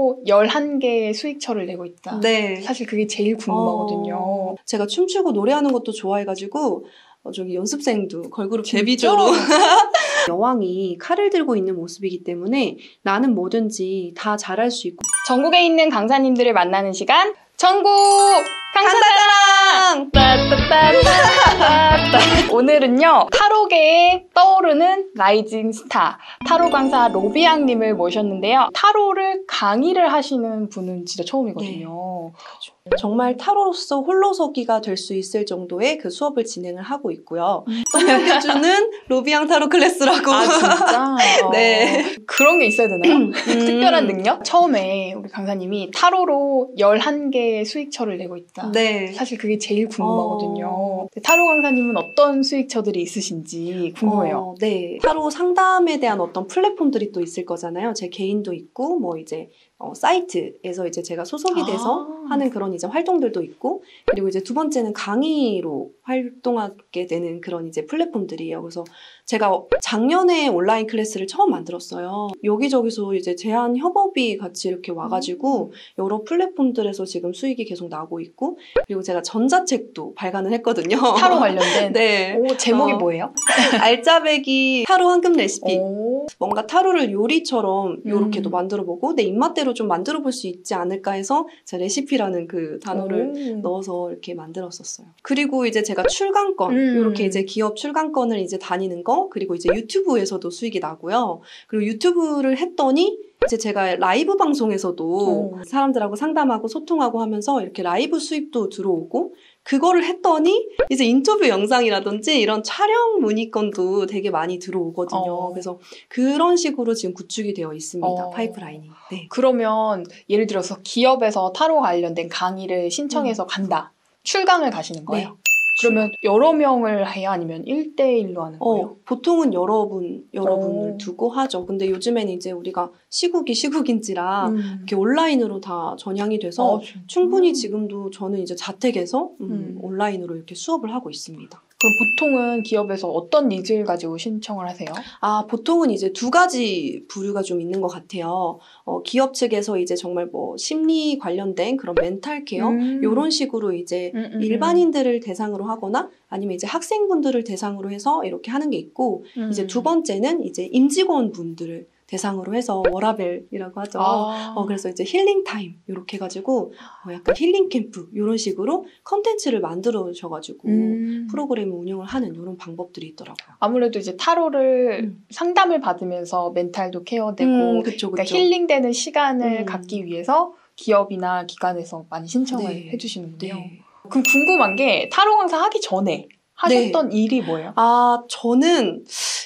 타로로 11개의 수익처를 내고 있다. 네. 사실 그게 제일 궁금하거든요. 제가 춤추고 노래하는 것도 좋아해가지고 저기 연습생도 걸그룹 데뷔조로 여왕이 칼을 들고 있는 모습이기 때문에 나는 뭐든지 다 잘할 수 있고 전국에 있는 강사님들을 만나는 시간 전국 강사자랑! 오늘은요 타로계에 떠오르는 라이징 스타 타로 강사 로비앙님을 모셨는데요. 타로를 강의를 하시는 분은 진짜 처음이거든요. 네. 정말 타로로서 홀로서기가 될 수 있을 정도의 그 수업을 진행을 하고 있고요. 떡먹여주는 로비앙 타로 클래스라고. 아 진짜? 네. 그런 게 있어야 되나요? 특별한 능력? 처음에 우리 강사님이 타로로 11개의 수익처를 내고 있다. 네. 사실 그게 제일 궁금하거든요. 타로 강사님은 어떤 수익처들이 있으신지 궁금해요. 네. 타로 상담에 대한 어떤 플랫폼들이 또 있을 거잖아요. 제 개인도 있고, 뭐 이제 사이트에서 이제 제가 소속이 돼서 하는 그런 이제 활동들도 있고, 그리고 이제 두 번째는 강의로 활동하게 되는 그런 이제 플랫폼들이에요. 그래서 제가 작년에 온라인 클래스를 처음 만들었어요. 여기저기서 이제 제한 협업이 같이 이렇게 와가지고 여러 플랫폼들에서 지금 수익이 계속 나고 있고, 그리고 제가 전자책도 발간을 했거든요. 타로 관련된? 네. 오, 제목이 뭐예요? 알짜배기 타로 황금 레시피. 오. 뭔가 타로를 요리처럼 이렇게도 만들어보고 내 입맛대로 좀 만들어볼 수 있지 않을까 해서 제가 레시피라는 그 단어를 넣어서 이렇게 만들었었어요. 그리고 이제 제가 출강권, 이렇게 이제 기업 출강권을 이제 다니는 거, 그리고 이제 유튜브에서도 수익이 나고요. 그리고 유튜브를 했더니 이제 제가 라이브 방송에서도 사람들하고 상담하고 소통하고 하면서 이렇게 라이브 수익도 들어오고, 그거를 했더니 이제 인터뷰 영상이라든지 이런 촬영 문의건도 되게 많이 들어오거든요. 그래서 그런 식으로 지금 구축이 되어 있습니다. 파이프라인이. 네. 그러면 예를 들어서 기업에서 타로 관련된 강의를 신청해서 간다. 출강을 가시는 거예요? 네. 그러면 여러 명을 해요? 아니면 1대1로 하는 거예요? 보통은 여러분을 두고 하죠. 근데 요즘에는 이제 우리가 시국인지라 이렇게 온라인으로 다 전향이 돼서 충분히 지금도 저는 이제 자택에서 온라인으로 이렇게 수업을 하고 있습니다. 그럼 보통은 기업에서 어떤 니즈를 가지고 신청을 하세요? 보통은 이제 두 가지 부류가 좀 있는 것 같아요. 기업 측에서 이제 정말 뭐 심리 관련된 그런 멘탈 케어 이런 식으로 이제 일반인들을 대상으로 하거나 아니면 이제 학생분들을 대상으로 해서 이렇게 하는 게 있고 이제 두 번째는 이제 임직원분들을 대상으로 해서 워라벨이라고 하죠. 그래서 이제 힐링 타임 이렇게 해가지고 약간 힐링 캠프 이런 식으로 컨텐츠를 만들어 주셔가지고 프로그램을 운영을 하는 이런 방법들이 있더라고요. 아무래도 이제 타로를 상담을 받으면서 멘탈도 케어되고 그쵸. 그러니까 힐링되는 시간을 갖기 위해서 기업이나 기관에서 많이 신청을 해주시는군요. 네. 그럼 궁금한 게 타로 강사 하기 전에 하셨던 일이 뭐예요? 저는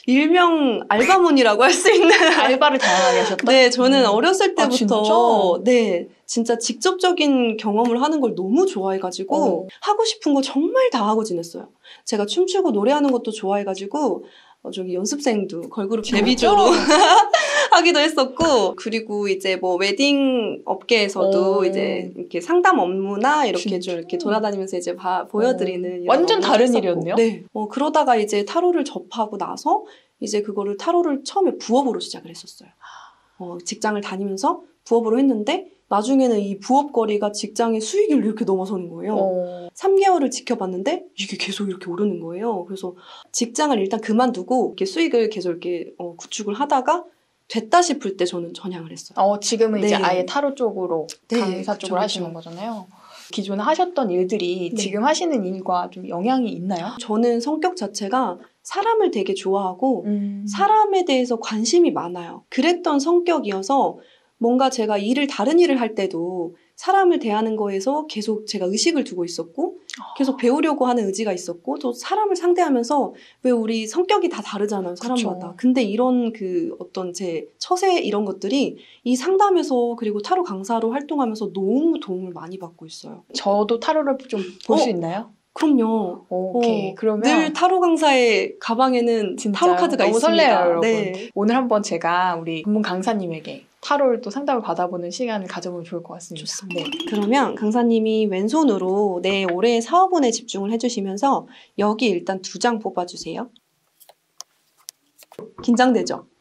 일명 알바몬이라고 할 수 있는 알바를 다양하게 하셨다? 네, 저는 어렸을 때부터 진짜? 진짜 직접적인 경험을 하는 걸 너무 좋아해가지고 하고 싶은 거 정말 다 하고 지냈어요. 제가 춤추고 노래하는 것도 좋아해가지고 저기 연습생도 걸그룹 데뷔조로 하기도 했었고, 그리고 이제 뭐 웨딩 업계에서도 이제 이렇게 상담 업무나 이렇게 좀 이렇게 돌아다니면서 이제 보여드리는 완전 다른 일이었네요? 네. 그러다가 이제 타로를 접하고 나서 이제 그거를 타로를 처음에 부업으로 시작을 했었어요. 직장을 다니면서 부업으로 했는데 나중에는 이 부업거리가 직장의 수익을 이렇게 넘어서는 거예요. 3개월을 지켜봤는데 이게 계속 이렇게 오르는 거예요. 그래서 직장을 일단 그만두고 이렇게 수익을 계속 이렇게 구축을 하다가 됐다 싶을 때 저는 전향을 했어요. 지금은 이제 아예 타로 쪽으로 강사 쪽으로 하시는 거잖아요. 기존에 하셨던 일들이 지금 하시는 일과 좀 영향이 있나요? 저는 성격 자체가 사람을 되게 좋아하고 사람에 대해서 관심이 많아요. 그랬던 성격이어서 뭔가 제가 다른 일을 할 때도 사람을 대하는 거에서 계속 제가 의식을 두고 있었고 계속 배우려고 하는 의지가 있었고 또 사람을 상대하면서 왜 우리 성격이 다 다르잖아요, 사람마다. 그쵸. 근데 이런 그 어떤 제 처세 이런 것들이 이 상담에서 그리고 타로 강사로 활동하면서 너무 도움을 많이 받고 있어요. 저도 타로를 좀 볼 수 있나요? 그럼요. 오케이. 그러면 늘 타로 강사의 가방에는 타로 카드가 너무 있습니다. 설레요, 여러분. 네. 오늘 한번 제가 우리 전문 강사님에게 타로를 또 상담을 받아보는 시간을 가져보면 좋을 것 같습니다. 좋습니다. 네. 그러면 강사님이 왼손으로 내 올해의 사업운에 집중을 해주시면서 여기 일단 2장 뽑아주세요. 긴장되죠?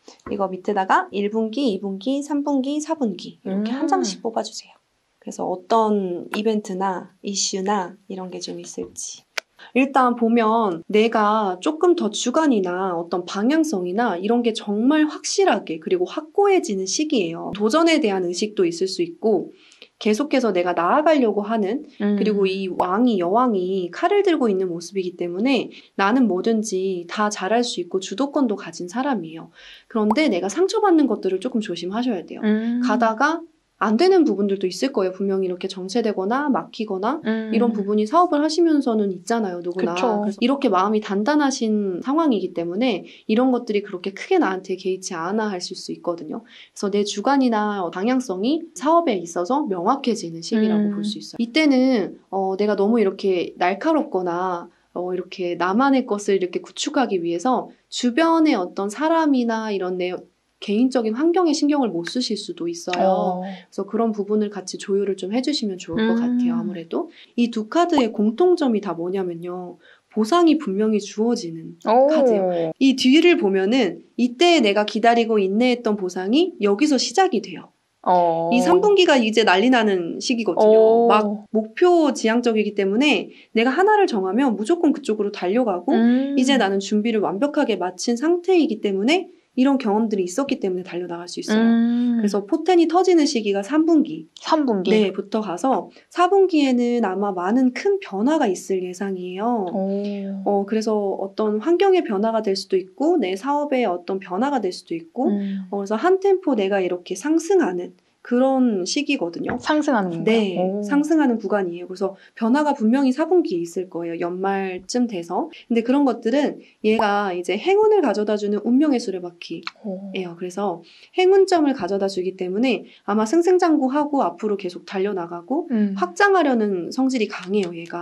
이거 밑에다가 1분기, 2분기, 3분기, 4분기 이렇게 한 장씩 뽑아주세요. 그래서 어떤 이벤트나 이슈나 이런 게 좀 있을지. 일단 보면 내가 조금 더 주관이나 어떤 방향성이나 이런 게 정말 확실하게 그리고 확고해지는 시기예요. 도전에 대한 의식도 있을 수 있고 계속해서 내가 나아가려고 하는 그리고 이 여왕이 칼을 들고 있는 모습이기 때문에 나는 뭐든지 다 잘할 수 있고 주도권도 가진 사람이에요. 그런데 내가 상처받는 것들을 조금 조심하셔야 돼요. 가다가 안 되는 부분들도 있을 거예요. 분명히 이렇게 정체되거나 막히거나 이런 부분이 사업을 하시면서는 있잖아요. 누구나. 그래서 이렇게 마음이 단단하신 상황이기 때문에 이런 것들이 그렇게 크게 나한테 개의치 않아 하실 수 있거든요. 그래서 내 주관이나 방향성이 사업에 있어서 명확해지는 시기라고 볼 수 있어요. 이때는 내가 너무 이렇게 날카롭거나 이렇게 나만의 것을 이렇게 구축하기 위해서 주변의 어떤 사람이나 이런 내 개인적인 환경에 신경을 못 쓰실 수도 있어요. 그래서 그런 부분을 같이 조율을 좀 해주시면 좋을 것 같아요. 아무래도 이 두 카드의 공통점이 다 뭐냐면요. 보상이 분명히 주어지는 카드예요. 이 뒤를 보면은 이때 내가 기다리고 인내했던 보상이 여기서 시작이 돼요. 이 3분기가 이제 난리 나는 시기거든요. 막 목표 지향적이기 때문에 내가 하나를 정하면 무조건 그쪽으로 달려가고 이제 나는 준비를 완벽하게 마친 상태이기 때문에 이런 경험들이 있었기 때문에 달려나갈 수 있어요. 그래서 포텐이 터지는 시기가 3분기. 3분기? 네, 부터 가서 4분기에는 아마 많은 큰 변화가 있을 예상이에요. 그래서 어떤 환경의 변화가 될 수도 있고 내 사업의 어떤 변화가 될 수도 있고 그래서 한 템포 내가 이렇게 상승하는 그런 시기거든요. 상승하는 건가요? 네, 상승하는 구간이에요. 그래서 변화가 분명히 4분기에 있을 거예요. 연말쯤 돼서. 근데 그런 것들은 얘가 이제 행운을 가져다주는 운명의 수레바퀴예요. 그래서 행운점을 가져다주기 때문에 아마 승승장구하고 앞으로 계속 달려나가고 확장하려는 성질이 강해요, 얘가.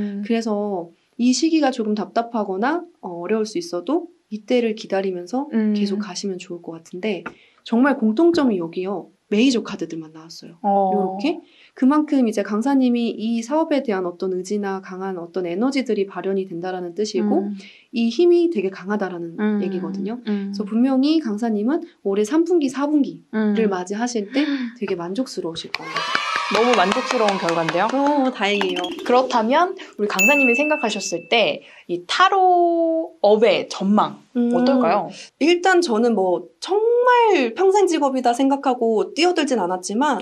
그래서 이 시기가 조금 답답하거나 어려울 수 있어도 이때를 기다리면서 계속 가시면 좋을 것 같은데 정말 공통점이 여기요. 메이저 카드들만 나왔어요. 요렇게. 그만큼 이제 강사님이 이 사업에 대한 어떤 의지나 강한 어떤 에너지들이 발현이 된다라는 뜻이고 이 힘이 되게 강하다라는 얘기거든요. 그래서 분명히 강사님은 올해 3분기, 4분기를 맞이하실 때 되게 만족스러우실 거예요. 너무 만족스러운 결과인데요? 다행이에요. 그렇다면 우리 강사님이 생각하셨을 때 이 타로업의 전망 어떨까요? 일단 저는 뭐 정말 평생 직업이다 생각하고 뛰어들진 않았지만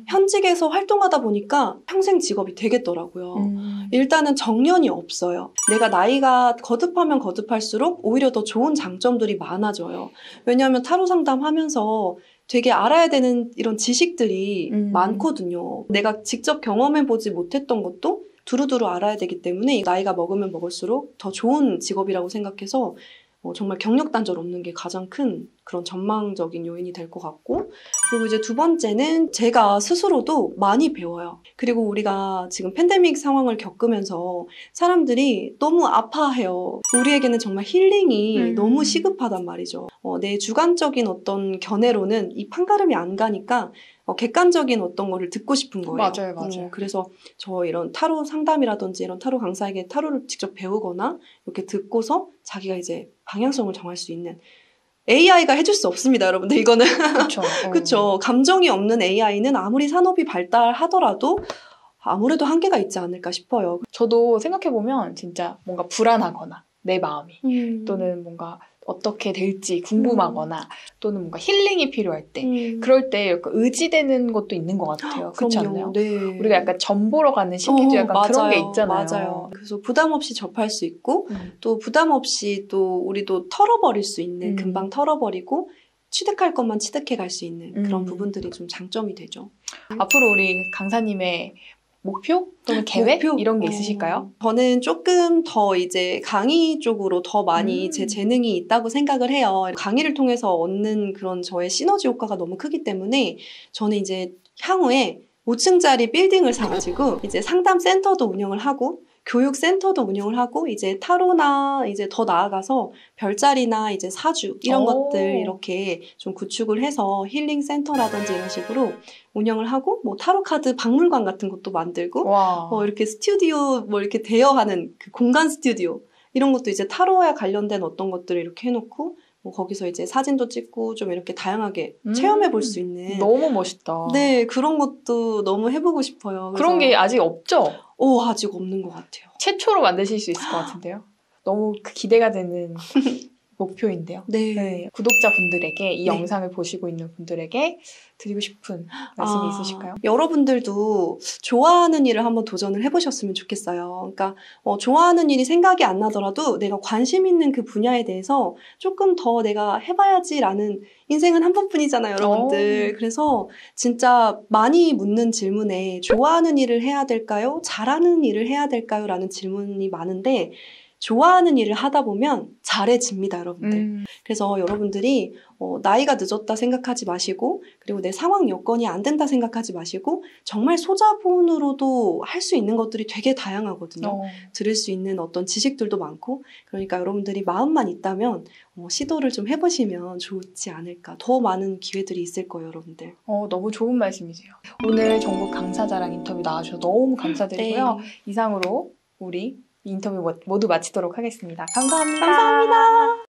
현직에서 활동하다 보니까 평생 직업이 되겠더라고요. 일단은 정년이 없어요. 내가 나이가 거듭하면 거듭할수록 오히려 더 좋은 장점들이 많아져요. 왜냐하면 타로 상담하면서 되게 알아야 되는 이런 지식들이 많거든요. 내가 직접 경험해보지 못했던 것도 두루두루 알아야 되기 때문에 나이가 먹으면 먹을수록 더 좋은 직업이라고 생각해서 정말 경력 단절 없는 게 가장 큰 그런 전망적인 요인이 될 것 같고 그리고 이제 두 번째는 제가 스스로도 많이 배워요. 그리고 우리가 지금 팬데믹 상황을 겪으면서 사람들이 너무 아파해요. 우리에게는 정말 힐링이 너무 시급하단 말이죠. 내 주관적인 어떤 견해로는 이 판가름이 안 가니까 객관적인 어떤 거를 듣고 싶은 거예요. 맞아요. 그래서 저 이런 타로 상담이라든지 이런 타로 강사에게 타로를 직접 배우거나 이렇게 듣고서 자기가 이제 방향성을 정할 수 있는 AI가 해줄 수 없습니다, 여러분들. 이거는. 그렇죠. 그렇죠. 감정이 없는 AI는 아무리 산업이 발달하더라도 아무래도 한계가 있지 않을까 싶어요. 저도 생각해보면 진짜 뭔가 불안하거나 내 마음이 또는 뭔가 어떻게 될지 궁금하거나 또는 뭔가 힐링이 필요할 때 그럴 때 약간 의지되는 것도 있는 것 같아요. 그렇지 않나요? 네. 우리가 약간 점 보러 가는 시기도 약간 맞아요. 그런 게 있잖아요. 맞아요. 그래서 부담 없이 접할 수 있고 또 부담 없이 또 우리도 털어버릴 수 있는 금방 털어버리고 취득할 것만 취득해 갈 수 있는 그런 부분들이 좀 장점이 되죠. 앞으로 우리 강사님의 목표 또는 계획 이런 게 있으실까요? 저는 조금 더 이제 강의 쪽으로 더 많이 제 재능이 있다고 생각을 해요. 강의를 통해서 얻는 그런 저의 시너지 효과가 너무 크기 때문에 저는 이제 향후에 5층짜리 빌딩을 사가지고 이제 상담 센터도 운영을 하고 교육센터도 운영을 하고 이제 타로나 이제 더 나아가서 별자리나 이제 사주 이런 것들 이렇게 좀 구축을 해서 힐링 센터라든지 이런 식으로 운영을 하고 뭐 타로 카드 박물관 같은 것도 만들고 이렇게 스튜디오 뭐 이렇게 대여하는 그 공간 스튜디오 이런 것도 이제 타로에 관련된 어떤 것들을 이렇게 해놓고 거기서 이제 사진도 찍고 좀 이렇게 다양하게 체험해 볼 수 있는. 너무 멋있다. 네, 그런 것도 너무 해보고 싶어요. 그런 게 아직 없죠? 아직 없는 것 같아요. 최초로 만드실 수 있을 것 같은데요. 너무 기대가 되는 목표인데요. 네. 구독자분들에게 이 영상을 보시고 있는 분들에게 드리고 싶은 말씀이 있으실까요? 여러분들도 좋아하는 일을 한번 도전을 해보셨으면 좋겠어요. 그러니까 좋아하는 일이 생각이 안 나더라도 내가 관심 있는 그 분야에 대해서 조금 더 내가 해봐야지라는 인생은 한 번뿐이잖아요, 여러분들. 그래서 진짜 많이 묻는 질문에 좋아하는 일을 해야 될까요? 잘하는 일을 해야 될까요? 라는 질문이 많은데 좋아하는 일을 하다 보면 잘해집니다, 여러분들. 그래서 여러분들이 나이가 늦었다 생각하지 마시고 그리고 내 상황 여건이 안 된다 생각하지 마시고 정말 소자본으로도 할 수 있는 것들이 되게 다양하거든요. 들을 수 있는 어떤 지식들도 많고 그러니까 여러분들이 마음만 있다면 시도를 좀 해보시면 좋지 않을까. 더 많은 기회들이 있을 거예요, 여러분들. 너무 좋은 말씀이세요. 오늘 전국 강사자랑 인터뷰 나와주셔서 너무 감사드리고요. 네. 이상으로 우리 인터뷰 모두 마치도록 하겠습니다. 감사합니다. 감사합니다.